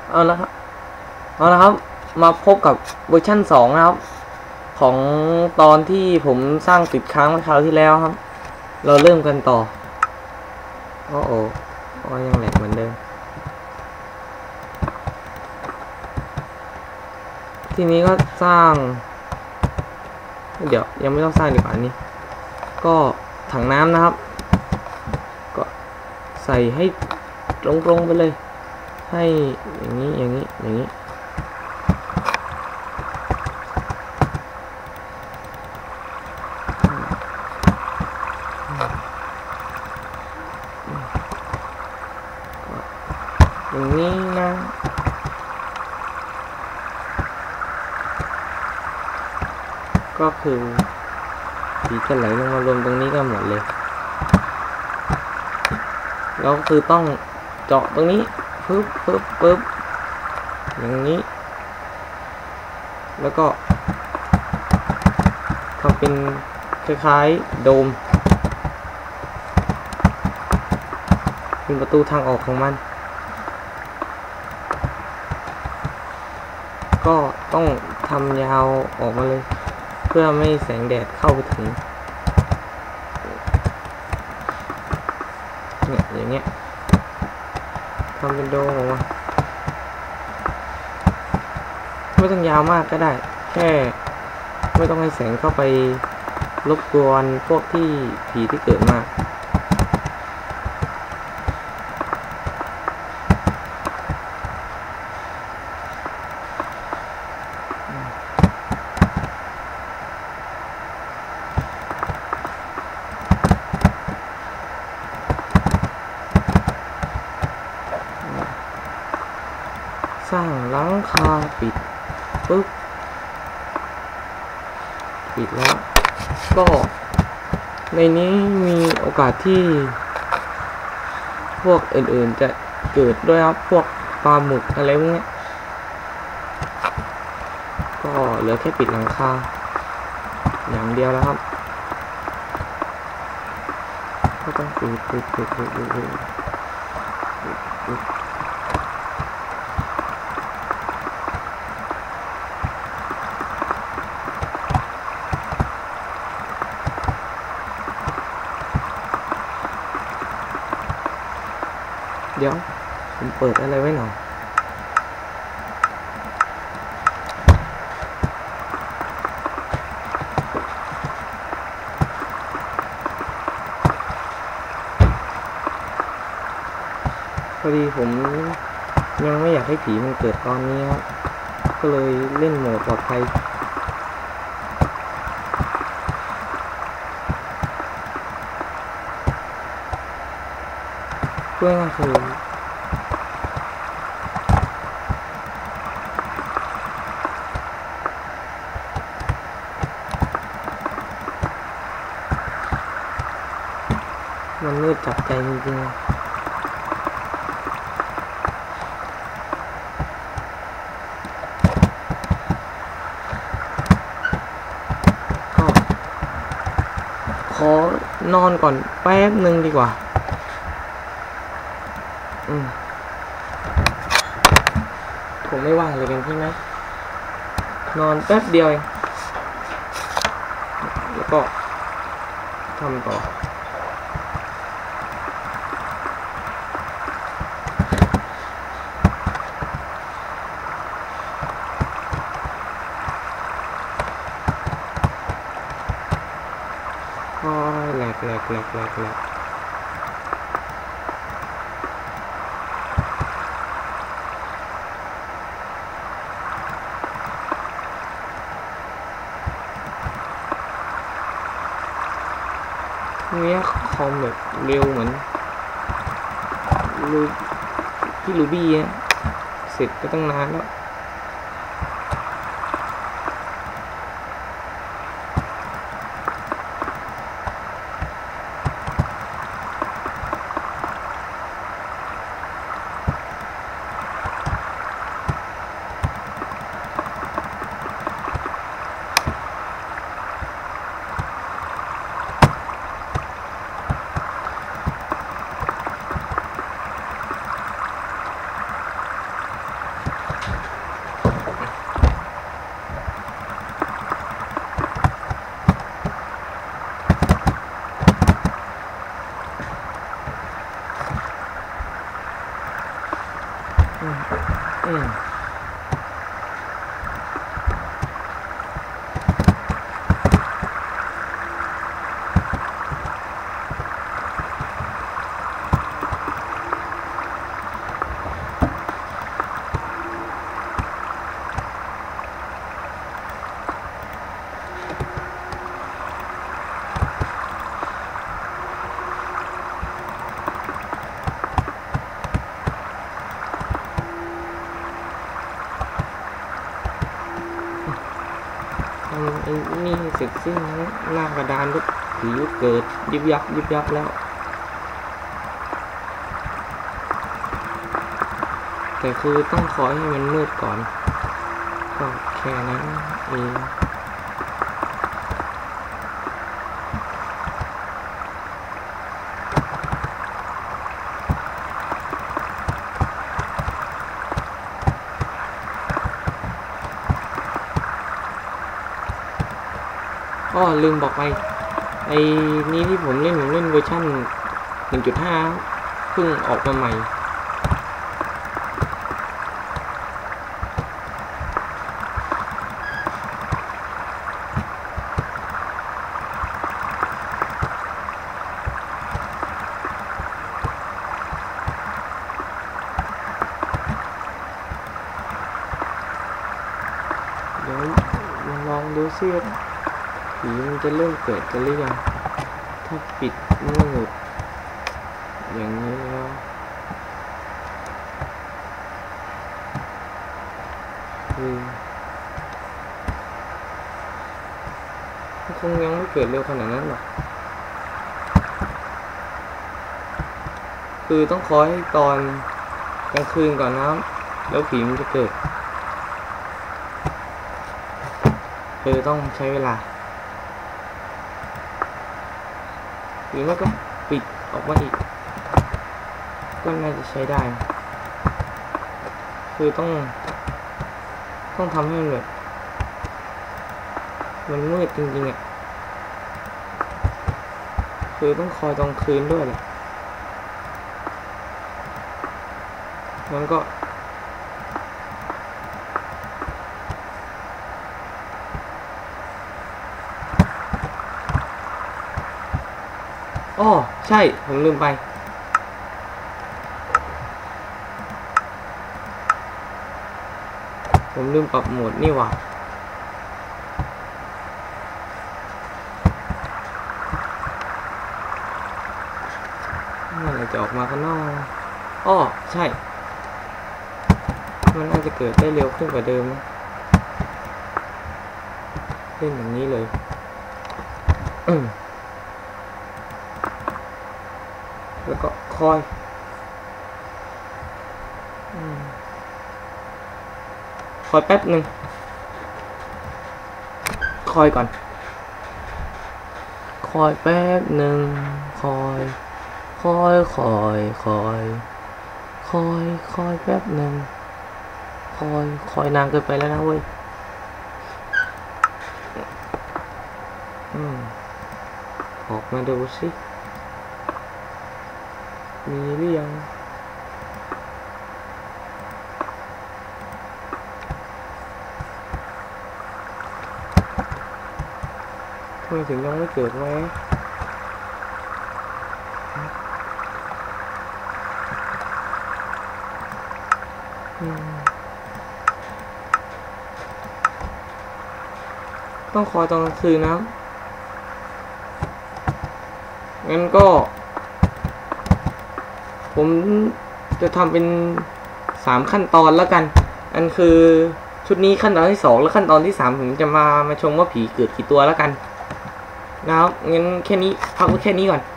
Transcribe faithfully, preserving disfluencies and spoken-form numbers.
เอาละครับเอาละครับมาพบกับเวอร์ชั่นสองนะครับของตอนที่ผมสร้างติดค้างเมื่อคราวที่แล้วครับ เราเริ่มกันต่อโอ้โอ้โอ้ยังแหลกเหมือนเดิมทีนี้ก็สร้าง เดี๋ยวยังไม่ต้องสร้างดีกว่านี้ก็ถังน้ำนะครับก็ใส่ให้ตรงๆไปเลยให้อย่างนี้อย่างนี้อย่างนี้อย่างนี้นะก็คือสีจะไหลลงมารวมตรงนี้กันหมดเลยแล้วคือต้องเจาะตรงนี้ปึ๊บปึ๊บปึ๊บอย่างนี้แล้วก็ทำเป็นคล้ายๆโดมเป็นประตูทางออกของมันก็ต้องทำยาวออกมาเลยเพื่อไม่แสงแดดเข้าไปถึงเนี่ยอย่างเงี้ยทำเป็นโดมออกมาไม่ต้องยาวมากก็ได้แค่ไม่ต้องให้แสงเข้าไปรบกวนพวกที่ผีที่เกิดมาสร้างหลังคาปิดปึ๊บปิดแล้วก็ในนี้มีโอกาสที่พวกอื่นๆจะเกิดด้วยครับพวกปลาหมึกอะไรพวกนี้ก็เหลือแค่ปิดหลังคาอย่างเดียวแล้วครับก็ต้องปิดปิดปิดปิดปิดปิดเดี๋ยวผมเปิดอะไรไว้หน่อยพอดีผมยังไม่อยากให้ผีมันเกิดตอนนี้ครับก็เลยเล่นโหมดปลอดภัยเพื่อก็คือมันมืดจับใจจริงๆก็ขอนอนก่อนแป๊บหนึ่งดีกว่าอืมผมไม่ว่างเลยกันใช่ไหมนอนแป๊บเดียวเองแล้วก็ทำต่อโอ้ยแหลกแหลกแหลกแหลกแหลกเนี้ยคอมแบบเร็วเหมือนรูพี่ลูบี้อะเสร็จไปตั้งนานแล้วอืมอืมไอ้นี่เสร็จสิ้นแล้วหน้ากระดานก็ผีเกิดยิบยับยิบยับแล้วแต่คือต้องคอยให้มันมืดก่อนก็แค่นั้นเองอ๋อลืมบอกไปไอ้นี้ที่ผมเล่นผมเล่นเวอร์ชัน หนึ่งจุดห้า เพิ่งออกมาใหม่เดี๋ยวมาลองดูซิผีมันจะเริ่มเกิดกันหรือยังถ้าปิดมืดอย่างนี้แล้วคือคงยังไม่เกิดเร็วขนาดนั้นหรอกคือต้องคอยตอนกลางคืนก่อนนะแล้วผีมันจะเกิดคือต้องใช้เวลาหรือไม่ก็ปิดออกมาอีกก็น่าจะใช้ได้คือต้องต้องทำให้มันแบบมันมืดจริงๆอ่ะคือต้องคอยตอนคืนด้วยแหละมันก็อ๋อใช่ผมลืมไปผมลืมปรับโหมดนี่หว่าเมื่อไหร่จะออกมากันนอกอ๋อใช่มันน่าจะเกิดได้เร็วขึ้นกว่าเดิมนะเล่นอย่างนี้เลยแล้วก็คอยคอยแป๊บหนึ่งคอยก่อนคอยแป๊บหนึ่งคอยคอยคอยคอยคอยคอยแป๊บหนึ่งคอยคอยนานเกินไปแล้วนะเว้ยอืมออกมาดูสิมีหรือยังทำไมถึงยังไม่เกิดไว้ต้องคอยตอนกลางคืนนะงั้นก็ผมจะทำเป็นสามขั้นตอนแล้วกันอันคือชุดนี้ขั้นตอนที่สองและขั้นตอนที่สามผมจะมามาชมว่าผีเกิดกี่ตัวแล้วกันนะครับงั้นแค่นี้พักไว้แค่นี้ก่อน